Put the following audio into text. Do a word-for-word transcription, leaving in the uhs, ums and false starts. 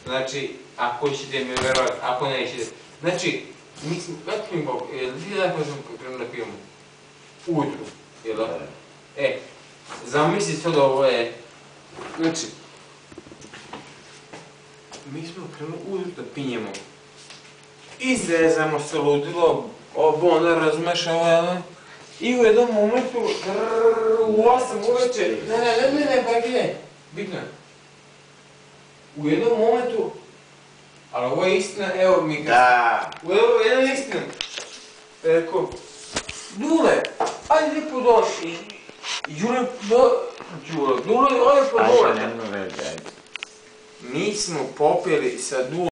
Znači, ako ćete mi verovati, ako nećete. Znači, mi smo, kako smo im bok, jel ti da smo krenuli da pijemo? Ujutru, jel da? E, zamisli sad ovo je, znači, mi smo krenuli ujutru da pijemo. Izrezamo se ludilo, ovo onda razumeš ovo, jel? I u jednom momentu, u osam uveče, ne, ne, ne, ne, ne, bagi ne, bitno je. U jednom momentu, ali ovo je istina, evo mi ga... Da. U jednom istina. Rekao, Dule, ajde lijepo došli. Jure, do... Jure, Dule, ajde po dole. Ajde, nema veze, ajde. Mi smo popili sa Dule.